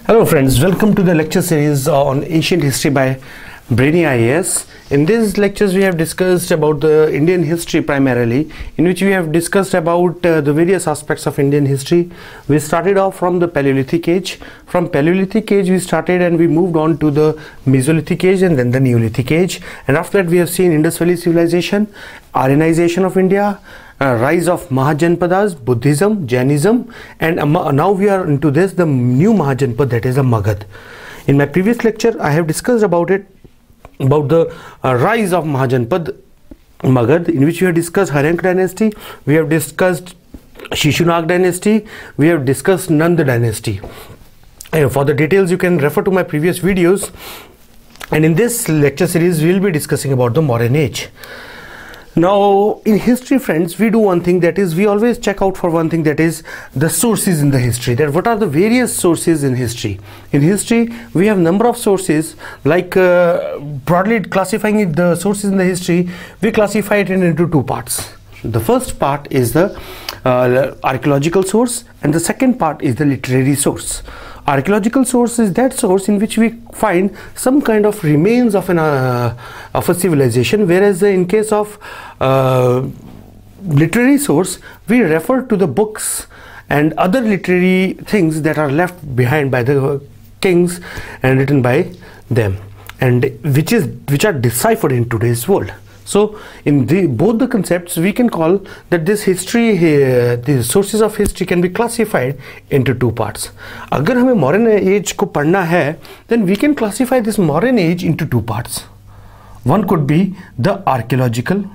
Hello friends, welcome to the lecture series on ancient history by Brainy IAS. In these lectures we have discussed about the Indian history primarily, in which we have discussed about the various aspects of Indian history. We started off from the Paleolithic age. From Paleolithic age we started and we moved on to the Mesolithic age and then the Neolithic age. And after that we have seen Indus Valley civilization, Aryanization of India, rise of Mahajanpadas, Buddhism, Jainism, and now we are into this, the new Mahajanpad, that is a Magad. In my previous lecture I have discussed about the rise of Mahajanpad Magad, in which we have discussed Haryank dynasty, we have discussed Shishunag dynasty, we have discussed Nanda dynasty. For the details you can refer to my previous videos, and in this lecture series we will be discussing about the Mauryan age. Now in history friends, we do one thing, that is we always check out for one thing, that is the sources in the history, that what are the various sources in history. In history we have number of sources, like broadly classifying the sources in the history, we classify it into two parts. The first part is the archaeological source and the second part is the literary source. Archaeological source is that source in which we find some kind of remains of a civilization, whereas in case of literary source we refer to the books and other literary things that are left behind by the kings and written by them, and which are deciphered in today's world. So in both the concepts we can call that this history, the sources of history can be classified into two parts. अगर हमें Mauryan age को पढ़ना है, then we can classify this Mauryan age into two parts. One could be the archaeological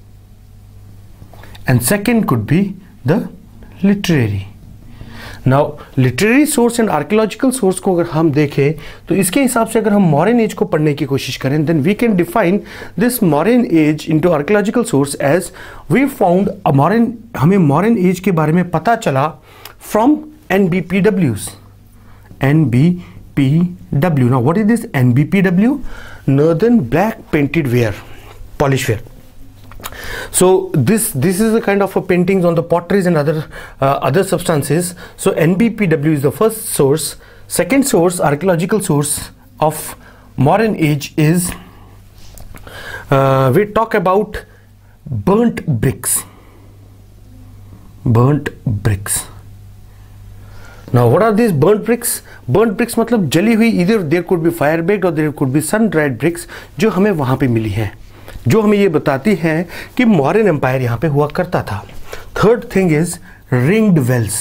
and second could be the literary. Now literary source and archaeological source को अगर हम देखें तो इसके हिसाब से अगर हम Mauryan age को पढ़ने की कोशिश करें, then we can define this Mauryan age into archaeological source as we found a हमें Mauryan age के बारे में पता चला from NBPWs. NBPW. Now what is this NBPW? Northern Black Painted Ware, Polish ware. So this is a kind of a paintings on the potteries and other substances. So NBPW is the first source. Second source, archaeological source of Mauryan age is we talk about burnt bricks. Burnt bricks. Now what are these burnt bricks? Burnt bricks मतलब जली हुई, either there could be fire baked or there could be sun dried bricks जो हमें वहाँ पे मिली हैं, जो हमें ये बताती हैं कि मौर्यन एम्पायर यहाँ पे हुआ करता था. Third thing is ringed wells.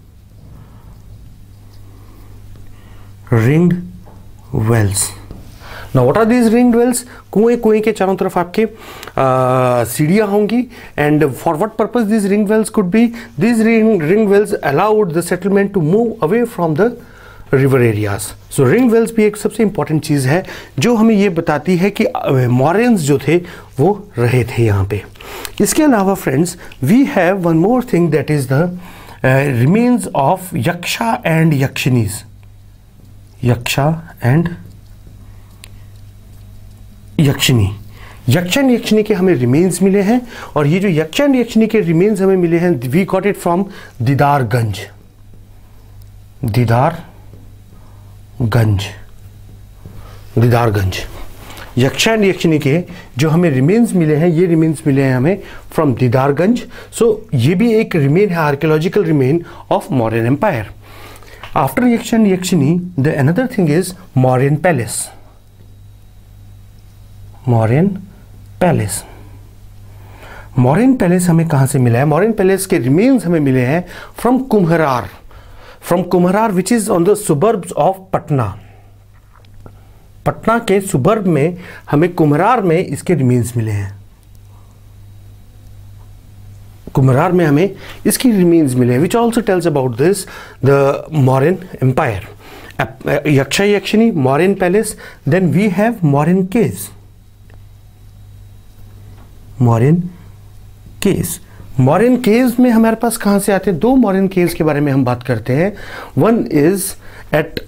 Ringed wells. Now what are these ringed wells? कुएं के चारों तरफ आपके सीढ़ियां होंगी, and for what purpose these ring wells could be? These ring wells allowed the settlement to move away from the river areas. So ring wells भी एक सबसे इंपॉर्टेंट चीज़ है जो हमें ये बताती है कि मौर्यंस जो थे वो रहे थे यहाँ पे. इसके अलावा friends we have one more thing, that is the remains of yaksha and yakshinis. Yaksha and yakshini. Yaksha and yakshini के हमें रिमेन्स मिले हैं, और ये जो यक्षा एंड यक्षिनी के रिमेन्स हमें मिले हैं, we got it from Didarganj. Didarganj. Yaksha and yakshini के जो हमें रिमेन्स मिले हैं, ये रिमेन्स मिले हैं हमें फ्रॉम दीदारगंज. सो ये भी एक रिमेन है, archaeological remain of Mauryan empire. After yaksha and yakshini the another thing is Mauryan palace. Mauryan palace. Mauryan palace हमें कहाँ से मिला है? मौर्यन पैलेस के रिमेन्स हमें मिले हैं from Kumharar. From Kumharar, which is on the suburbs of Patna. Patna के सुबर्ब में हमें कुम्हरार में इसके रिमेन्स मिले हैं. कुम्हरार में हमें इसकी रिमेन्स मिले हैं, which also tells about this the Mauryan Empire. Yaksha Yakshini, Mauryan Palace. Then we have Mauryan caves. Mauryan caves. Mauryan caves में हमारे पास कहाँ से आते हैं? दो मॉर्यन केव्स के बारे में हम बात करते हैं. One is at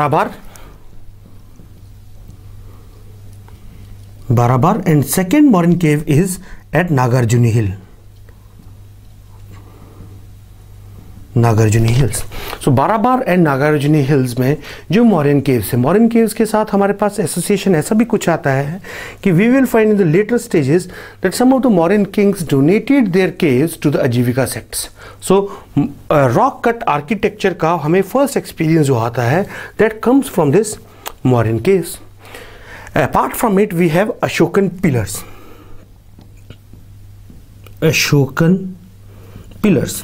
Barabar and second Mauryan cave is at Nagarjuni hill. Nagarjuni hills. So Barabar and Nagarjuni hills में जो मौर्यन केव्स है, मौर्यन केव्स के साथ हमारे पास एसोसिएशन ऐसा भी कुछ आता है कि we will find in the later stages that some of the Mauryan kings donated their caves to the Ajivika sects. So rock cut architecture का हमें फर्स्ट एक्सपीरियंस जो आता है that comes from this Mauryan caves. Apart from it we have Ashokan pillars. Ashokan pillars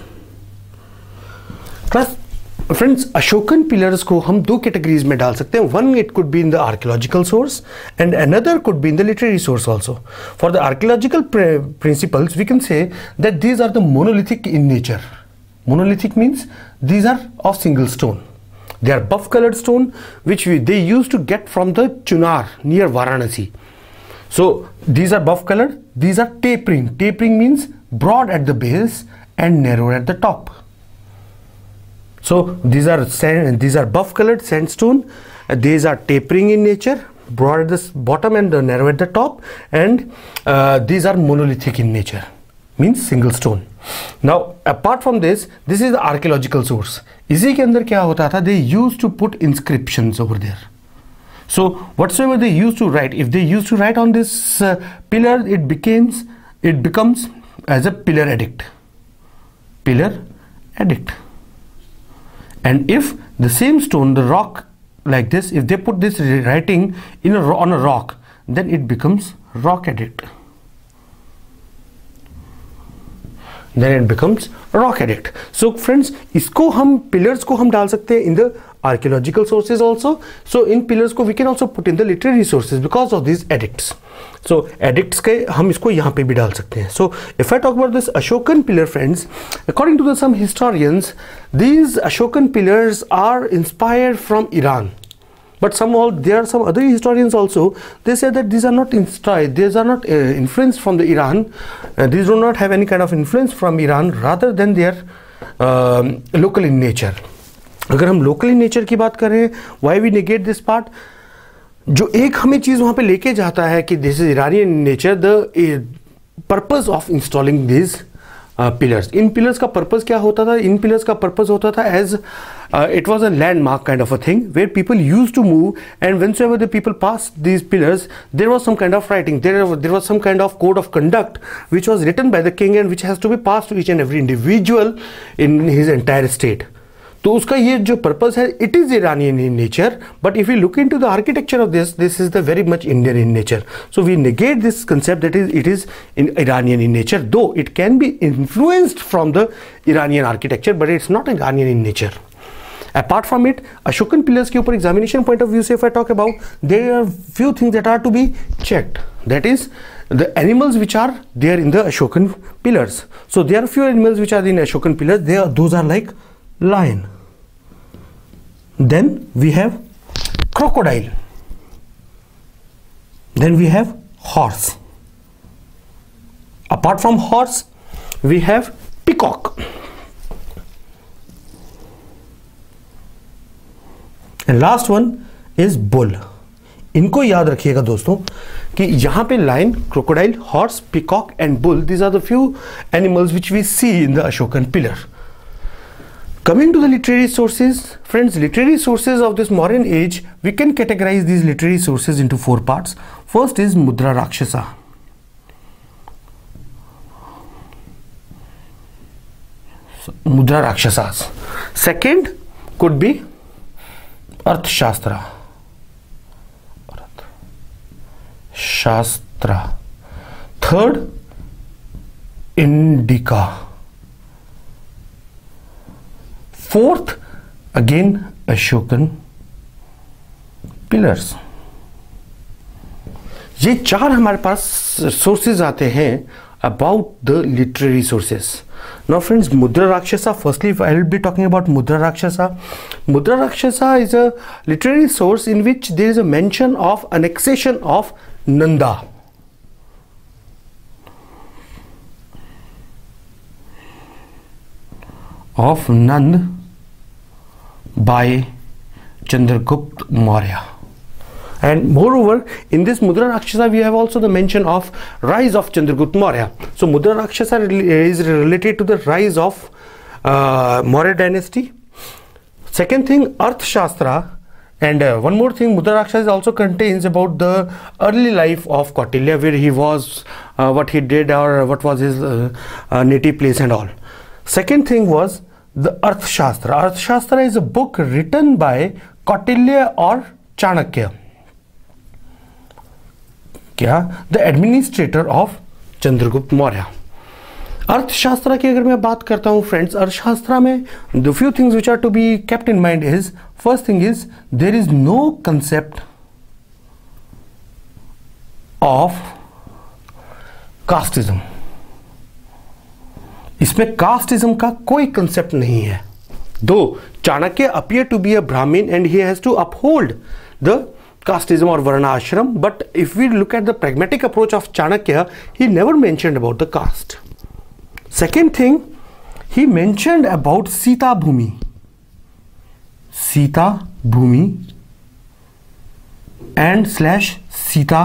friends, Ashokan pillars को हम दो categories में डाल सकते हैं। One, it could be in the archaeological source and another could be in the literary source also. For the archaeological principles we can say that these are the monolithic in nature. Monolithic means these are of single stone. They are buff colored stone which they used to get from the Chunar near Varanasi. So these are buff colored. These are tapering. Tapering means broad at the base and narrow at the top. So these are buff colored sandstone. These are tapering in nature, broad at the bottom and narrow at the top, and these are monolithic in nature, means single stone. Now apart from this is the archaeological source. इसी के अंदर क्या होता था, they used to put inscriptions over there. So whatsoever they used to write, if they used to write on this pillar, it becomes as a pillar edict. Pillar edict. And if the same stone, the rock like this, if they put this writing on a rock, then it becomes rock edict. Then it becomes rock edict. So friends, इसको हम pillars को हम डाल सकते हैं in the archaeological sources also. So in pillars को we can also put in the literary sources because of these edicts. So edicts के हम इसको यहाँ पे भी डाल सकते हैं. So if I talk about this Ashokan pillar, friends, according to some historians, these Ashokan pillars are inspired from Iran. But there are some other historians also, they say that these are not inspired, these are not influenced from the Iran, these do not have any kind of influence from Iran, rather than they are local in nature. अगर हम local in nature की बात करें, why we negate this part? जो एक हमें चीज़ वहाँ पे लेके जाता है कि this is Iranian in nature, the purpose of installing these pillars. In pillars का purpose क्या होता था? इन pillars का purpose होता था as it was a landmark kind of a thing where people used to move, and whenever the people passed these pillars, there was some kind of writing, there was some kind of code of conduct which was written by the king and which has to be passed to each and every individual in his entire state. तो उसका ये जो purpose है, it is Iranian in nature, but if we look into the architecture of this is the very much Indian in nature. So we negate this concept that it is Iranian in nature, though it can be influenced from the Iranian architecture, but it's not Iranian in nature. Apart from it, Ashokan pillars के ऊपर examination point of view से if I talk about, there are few things that are to be checked. That is the animals which are there in the Ashokan pillars. So there are few animals which are in Ashokan pillars. Those are like lion. Then we have crocodile. Then we have horse. Apart from horse, we have peacock. And last one is bull. इनको याद रखिएगा दोस्तों कि यहाँ पे lion, crocodile, horse, peacock and bull, these are the few animals which we see in the Ashokan pillar. Coming to the literary sources, friends, literary sources of this Mauryan age, we can categorize these literary sources into four parts. First is Mudra Rakshasa. Mudra Rakshasas. Second could be Arthashastra. Shastra. Third, Indica. Fourth, again Ashokan pillars. ये चार हमारे पास sources आते हैं about the literary sources. Now friends, Mudra Rakshasa, firstly I will be talking about Mudra Rakshasa. Mudra Rakshasa is a literary source in which there is a mention of annexation of Nanda. Of Nand by Chandragupta Maurya. And moreover, in this Mudra Rakshasa, we have also the mention of rise of Chandragupta Maurya. So Mudra Rakshasa is related to the rise of Maurya dynasty. Second thing, Arthashastra. And one more thing, Mudraksha also contains about the early life of Kautilya, where he was, what he did, or what was his native place and all. Second thing was the Arthashastra. Arthashastra is a book written by Kautilya or Chanakya, the administrator of Chandragupta Maurya. अर्थशास्त्र की अगर मैं बात करता हूँ friends, Arthashastra में the few things which are to be kept in mind is, first thing is there is no concept of casteism. इसमें casteism का कोई कंसेप्ट नहीं है. Though Chanakya appear to be a Brahmin and he has to uphold the casteism or varna ashram, but if we look at the pragmatic approach of Chanakya, he never mentioned about the caste. Second thing, he mentioned about Sita Bhumi and slash Sita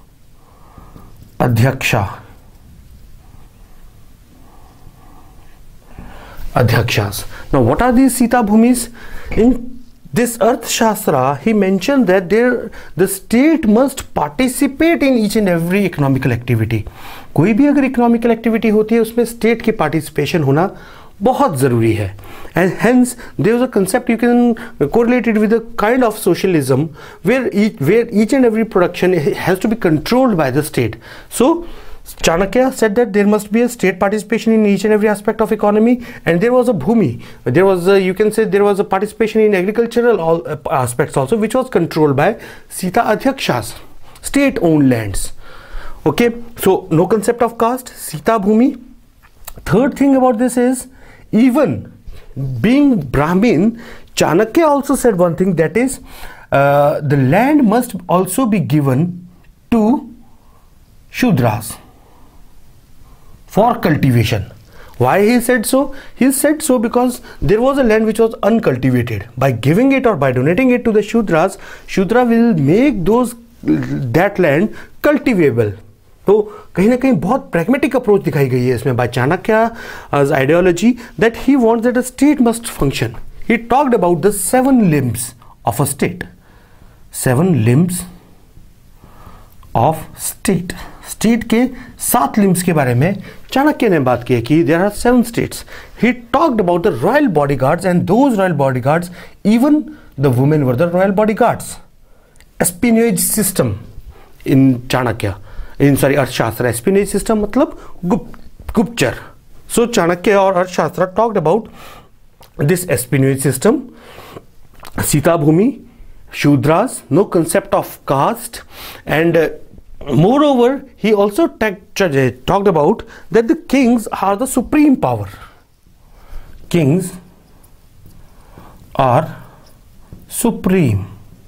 Adhyakshas. Now what are these Sita Bhumis? In this Arthashastra, he mentioned that the state must participate in each and every economical activity. कोई भी अगर economical activity होती है उसमें state की participation होना बहुत ज़रूरी है. And hence there is a concept you can correlate it with a kind of socialism where each and every production has to be controlled by the state. So Chanakya said that there must be a state participation in each and every aspect of economy, and there was a bhumi. There was you can say there was a participation in agricultural aspects also, which was controlled by Sita Adhyakshas, state-owned lands. Okay, so no concept of caste, Sita Bhumi. Third thing about this is, even being Brahmin, Chanakya also said one thing, that is the land must also be given to Shudras for cultivation. Why he said so? He said so because there was a land which was uncultivated. By giving it or by donating it to the Shudras, Shudra will make that land cultivable. तो कहीं ना कहीं बहुत pragmatic approach दिखाई गई है इसमें by Chanakya's ideology, that he wants that a state must function. He talked about the 7 limbs of a state. 7 limbs of state. State के 7 लिम्स के बारे में चाणक्य ने बात की है कि there are 7 states. He talked about the royal bodyguards and those royal bodyguards, even the women were the royal bodyguards. Espionage system in Chanakya, in sorry Arthashastra. Espionage system मतलब गुप्तचर. सो चाणक्य और Arthashastra talked about this espionage system, sita bhumi, Shudras, no concept of caste, and moreover he also talked about that the kings are the supreme power. Kings are supreme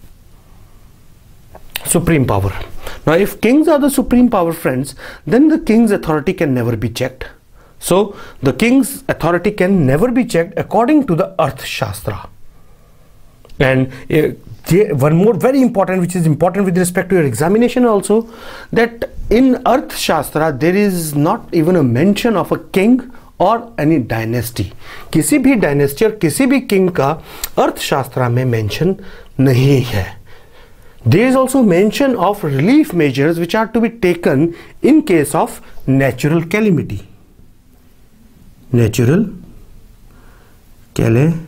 power. Now if kings are the supreme power, friends, then the king's authority can never be checked. So the king's authority can never be checked according to the Arthashastra. And one more very important, which is important with respect to your examination also, that in Arthashastra there is not even a mention of a king or any dynasty. किसी भी dynasty और किसी भी king का अर्थशास्त्र में mention नहीं है. There is also mention of relief measures which are to be taken in case of natural calamity. Natural calamity.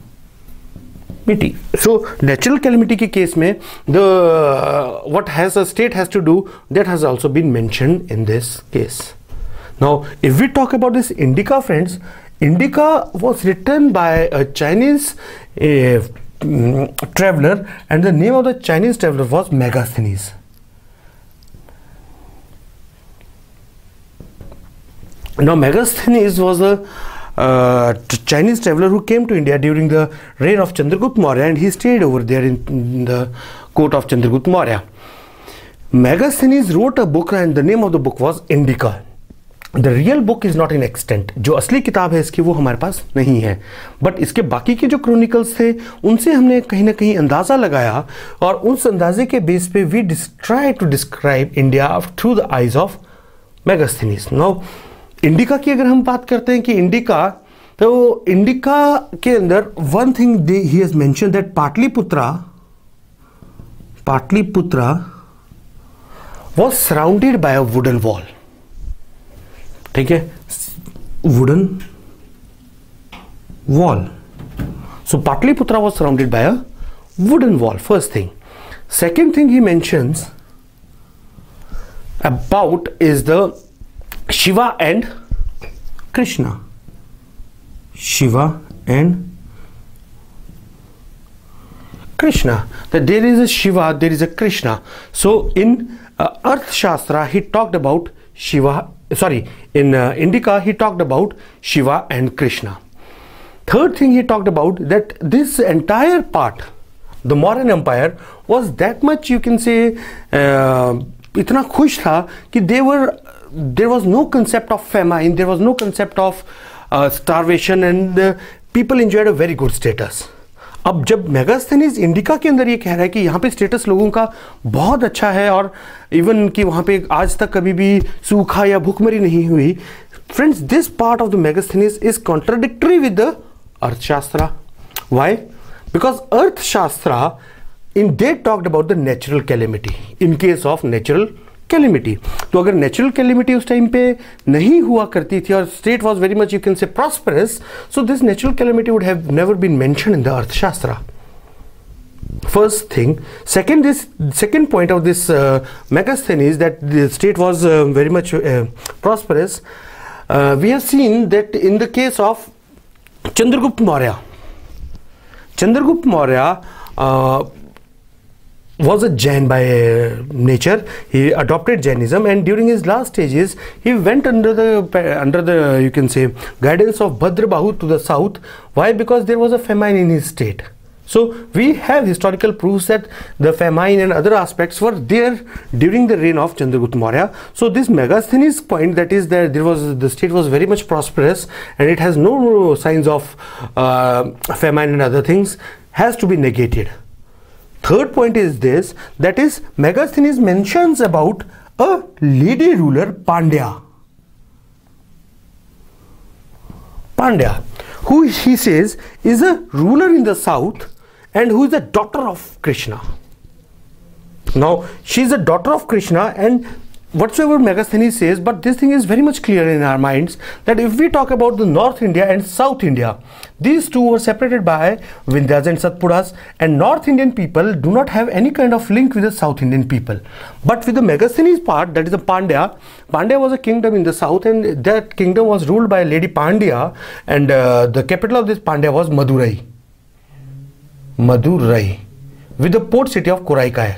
So natural calamity के केस में what has a state has to do, that has also been mentioned in this case. Now if we talk about this Indica, friends, Indica was written by a Chinese traveler, and the name of the Chinese traveler was Megasthenes. Now Megasthenes was a Chinese traveler who came to India during the reign of Chandragupta Maurya, and he stayed over there in the court of Chandragupta Maurya. Megasthenes wrote a book, and the name of the book was Indica. The real book is not in extant. जो असली किताब है इसकी वो हमारे पास नहीं है, but इसके बाकी के जो क्रॉनिकल्स थे उनसे हमने कहीं ना कहीं अंदाज़ा लगाया, और उस अंदाजे के बेस पे we try to describe India through the eyes of Megasthenes. Now Indica की अगर हम बात करते हैं कि इंडिका तो इंडिका के अंदर one thing he has mention that Pataliputra was surrounded by a wooden wall. ठीक है, wooden wall. So Patliputra was surrounded by a wooden wall. First thing. Second thing he mentions about is the Shiva and Krishna. Shiva and Krishna. That there is a Shiva, there is a Krishna. So in Earth Shastra he talked about Shiva, in Indica he talked about Shiva and Krishna. Third thing he talked about that this entire part, the Mauryan Empire, was that much, you can say, इतना खुश था कि there was no concept of famine, there was no concept of starvation, and people enjoyed a very good status. अब जब Megasthenes indica के अंदर ये कह रहा है कि यहाँ पे स्टेटस लोगों का बहुत अच्छा है और इवन कि वहाँ पे आज तक कभी भी सूखा या भूखमरी नहीं हुई, friends, this part of the Megasthenes is contradictory with the Arthashastra. Why? Because Arthashastra in they talked about the natural calamity. In case of natural calamity, तो अगर नेचुरल कैलेमिटी उस टाइम पे नहीं हुआ करती थी और state was very much, you can say, prosperous, so this natural calamity would have never been mentioned in the Arthashastra. First thing. Second point of this Megasthenes, that the state was very much prosperous. We have seen that in the case of Chandragupta Maurya. Chandragupta Maurya was a Jain by nature. He adopted Jainism, and during his last stages he went under the you can say guidance of Bhadrabahu to the south. Why? Because there was a famine in his state. So we have historical proofs that the famine and other aspects were there during the reign of Chandragupta Maurya. So this Megasthenes point, that is that the state was very much prosperous and it has no signs of famine and other things, has to be negated. Third point is this, that is Megasthenes mentions about a lady ruler, Pandya, who he says is a ruler in the south and who is the daughter of Krishna. Now she is a daughter of Krishna, and whatsoever Megasthenes says, but this thing is very much clear in our minds, that if we talk about the North India and South India, these two were separated by Vindhyas and Satpuras, and North Indian people do not have any kind of link with the South Indian people. But with the Megasthenes part, that is the Pandya was a kingdom in the south, and that kingdom was ruled by Lady Pandya, and the capital of this Pandya was Madurai, with the port city of Koraikai.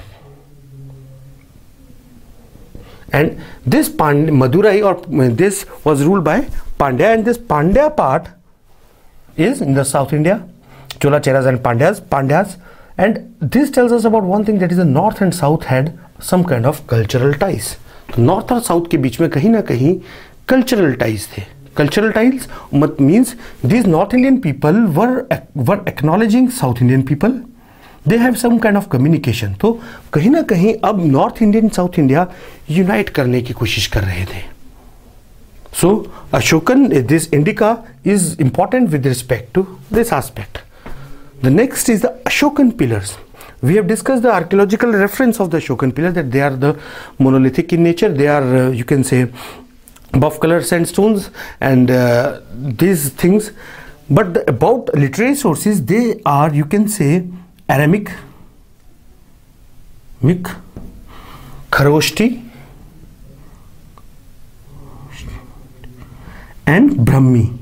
And this Madurai, or this was ruled by Pandya, and this Pandya part is in the South India, Chola Cheras and Pandyas, and this tells us about one thing, that is the North and South had some kind of cultural ties. तो North और South के बीच में कहीं ना कहीं cultural ties थे. Cultural ties means these North Indian people were acknowledging South Indian people. They have some kind of communication. तो कहीं ना कहीं अब North Indian South India unite करने की कोशिश कर रहे थे. So Ashokan, this Indica is important with respect to this aspect. The next is the Ashokan pillars. We have discussed the archaeological reference of the Ashokan pillars, that they are the monolithic in nature. They are you can say buff color sandstones and these things. But about literary sources, they are, you can say, Aramic, Kharoshti and Brahmi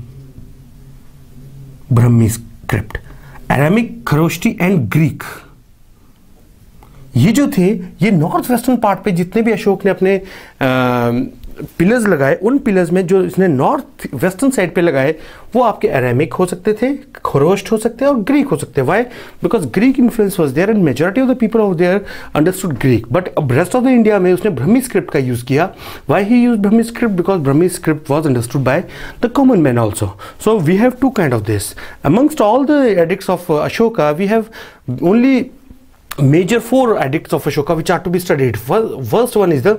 script. Aramic, Kharoshti and Greek. ये जो थे, ये north western part पे जितने भी अशोक ने अपने pillars लगाए, उन पिलर्स में जो इसने नॉर्थ वेस्टर्न साइड पे लगाए, वो आपके अरामिक हो सकते थे, खरोष्ट हो सकते हैं और ग्रीक हो सकते हैं. Why? Because Greek influence was there and majority of the people of there understood Greek. But rest of the India में उसने ब्रह्मी स्क्रिप्ट का यूज किया. Why he use Brahmi script? Because Brahmi script was understood by the common man also. So we have two kind of this. Amongst all the edicts of Ashoka, we have only major 4 edicts of Ashoka which are to be studied. First one is the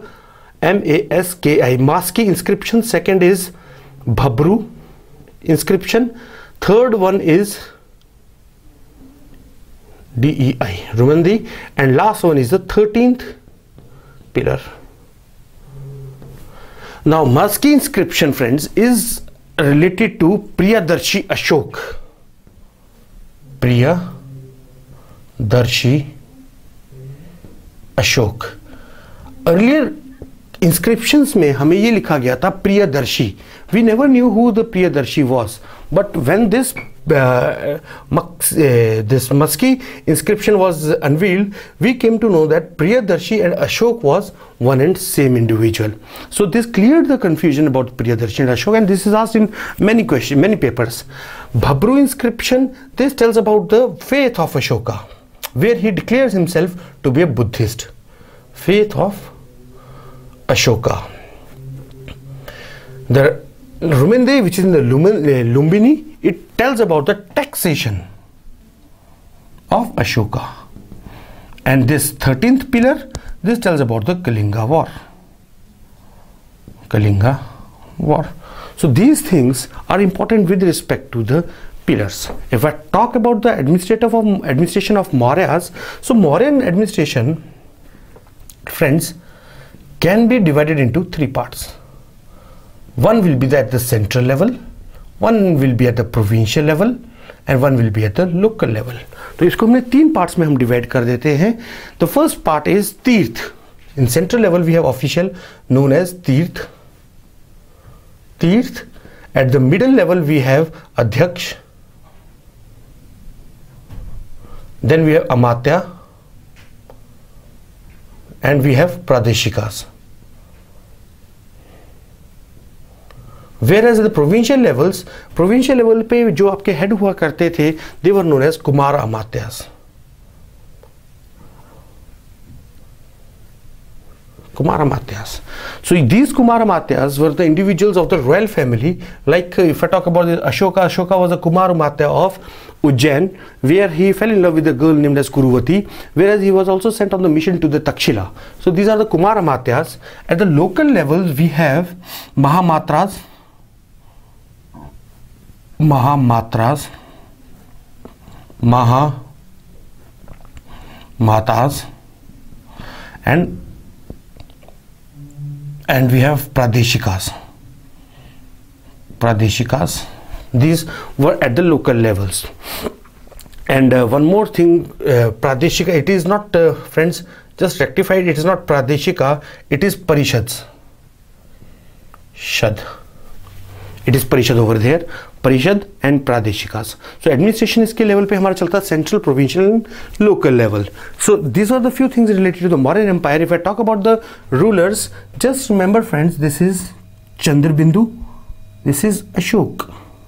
Maski inscription. Second is Bhabru inscription. third one is DEI, Rumandi, and last one is the 13th pillar. Now Musky inscription, friends, is related to Priyadarshi Ashok. Priyadarshi Ashok. Earlier inscriptions में हमें ये लिखा गया था Priyadarshi. We never knew who the Priyadarshi was, but when this Musky inscription was unveiled, we came to know that Priyadarshi and Ashok was one and same individual. So this cleared the confusion about Priyadarshi and Ashok, and this is asked in many questions, many papers. Bhabru inscription, this tells about the faith of Ashoka, where he declares himself to be a Buddhist. Faith of Ashoka. The Rumandi, which is in the Lumbini, it tells about the taxation of Ashoka. And this 13th pillar, this tells about the Kalinga War. Kalinga War. So these things are important with respect to the pillars. If I talk about the administration of Mauryas, so Mauryan administration, friends, can be divided into three parts. One will be at the central level, one will be at the provincial level, and one will be at the local level. तो इसको हमने तीन parts में हम divide कर देते हैं. The first part is Tirth. In central level we have official known as Tirth. Tirth. At the middle level we have Adhyaksh. Then we have Amatya. And we have Pradeshikas. Whereas at the provincial level पे जो आपके head हुआ करते थे, they were known as Kumar Amatyas. Kumar Amatyas. So these Kumar Amatyas were the individuals of the royal family. Like if I talk about Ashoka was a Kumar Amatya of Ujjain, where he fell in love with a girl named as Kuruvati, whereas he was also sent on the mission to the Takshila. So these are the Kumar Amatyas. At the local level we have Mahamatras, Mahatas, and we have Pradeshikas. These were at the local levels. And one more thing, Pradeshika, it is not, friends, just rectified, it is not Pradeshika, it is Parishads. It is Parishad over there, Parishad and Pradeshikas. So administration इसके level पे हमारा चलता है central, provincial and local level. So these are the few things related to the Mauryan Empire. If I talk about the rulers, just remember, friends, this is Chandrabindu, this is Ashok.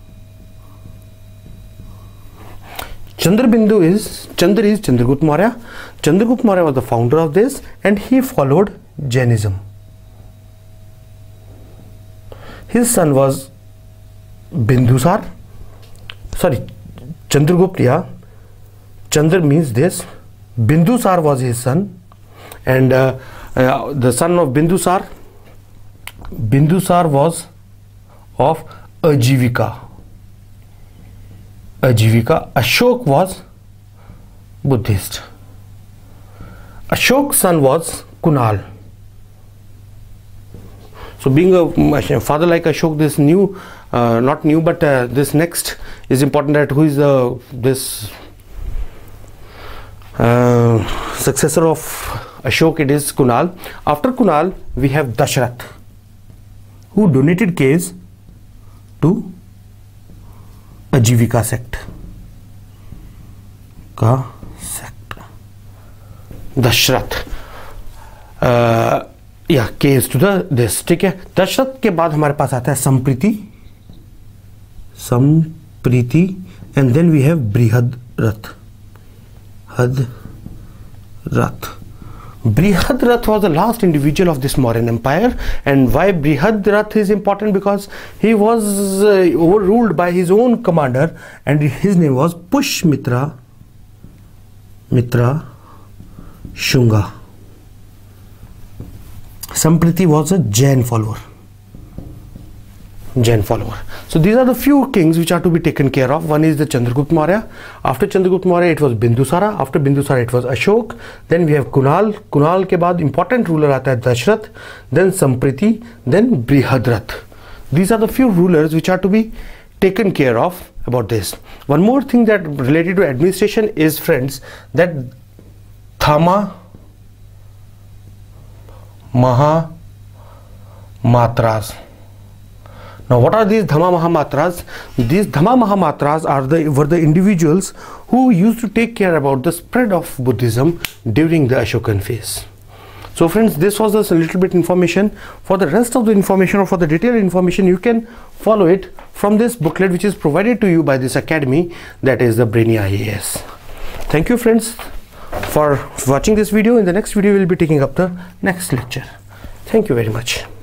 Chandra is Chandragupta Maurya. Chandragupta Maurya was the founder of this, and he followed Jainism. His son was Bindusar. Sorry, Chandragupta. Yeah. Chandra means this. Bindusar was his son, and the son of Bindusar was of Ajivika. Ashok was Buddhist. Ashok's son was Kunal. So being a father like Ashok, this new, not new, but this next is important, that who is this successor of Ashok? It is Kunal. After Kunal we have Dashrath, who donated caves to Ajivika sect. Dashrath, caves to the this. ठीक है. दशरथ के बाद हमारे पास आता है Sampriti, and then we have Brihadrath. Brihadrath was the last individual of this Mauryan Empire. And why Brihadrath is important? Because he was overruled by his own commander, and his name was Pushmitra Shunga. Sampriti was a Jain follower. Jain follower. So these are the few kings which are to be taken care of. One is the Chandragupta Maurya. After Chandragupta Maurya it was Bindusara. After Bindusara it was Ashok. Then we have Kunal. Kunal के बाद important ruler आता है Dashrath. Then Sampriti. Then Brihadrath. These are the few rulers which are to be taken care of about this. One more thing that related to administration is, friends, that Dhamma Maha Matras. Now what are these Dhamma Mahamatras? These Dhamma Mahamatras were the individuals who used to take care about the spread of Buddhism during the Ashokan phase. So friends, this was just a little bit information. For the rest of the information, or for the detailed information, you can follow it from this booklet which is provided to you by this academy, that is the Brainy IAS. Thank you friends for watching this video. In the next video we will be taking up the next lecture. Thank you very much.